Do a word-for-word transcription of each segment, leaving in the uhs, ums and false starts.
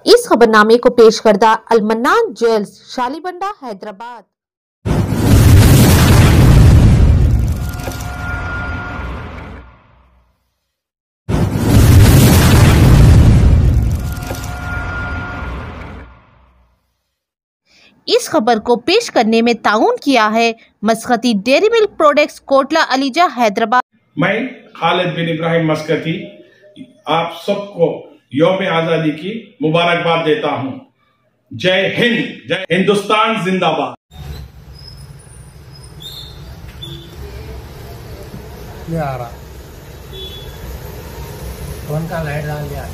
इस खबरनामे को पेश करदा अल-मन्नान ज्वेल्स, शालीबंडा, हैदराबाद। इस खबर को पेश करने में ताउन किया है Maskati dairy milk products, Kotla Alija, Hyderabad. मैं खालिद बिन इब्राहिम मस्कती आप सबको यौम आजादी की मुबारकबाद देता हूं। जय हिंद, जय हिंदुस्तान जिंदाबाद। ये आ रहा फोन का लाइट डाल दिया।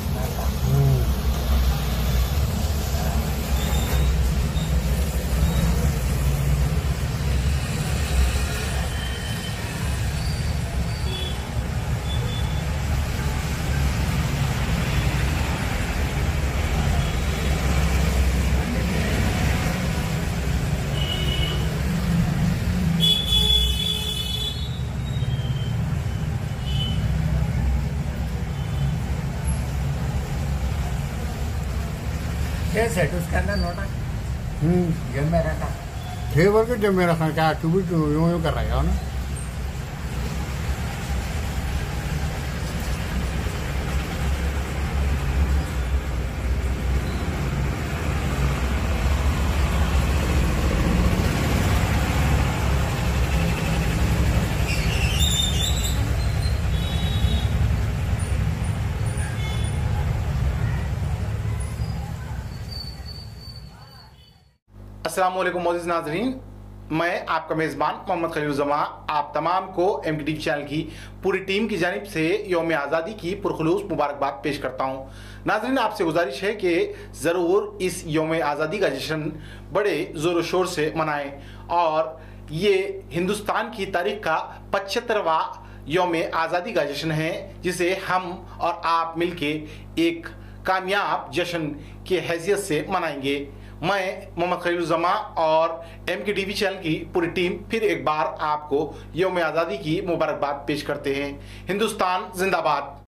क्या सेट उसके अंदर नोटा हम्म जब में रखा छह वर्ग जब में रखा क्या तू भी यूं यूं कर रहा है ना। अस्सलाम वालेकुम मोअज़्ज़िज़ नाज़रीन, मैं आपका मेज़बान मोहम्मद खलीलुज़्ज़मा आप तमाम को एम के टीवी चैनल की पूरी टीम की जानिब से यौम आज़ादी की पुरखुलूस मुबारकबाद पेश करता हूँ। नाज़रीन, आपसे गुजारिश है कि ज़रूर इस यौम आज़ादी का जश्न बड़े ज़ोर शोर से मनाएं और ये हिंदुस्तान की तारीख का पचहत्तरवां यौम आज़ादी का जश्न है, जिसे हम और आप मिलके एक कामयाब जश्न की हैसियत से मनाएंगे। मैं मोहम्मद खलीलुज़्ज़मा और एम के टीवी चैनल की पूरी टीम फिर एक बार आपको यौम आज़ादी की मुबारकबाद पेश करते हैं। हिंदुस्तान जिंदाबाद।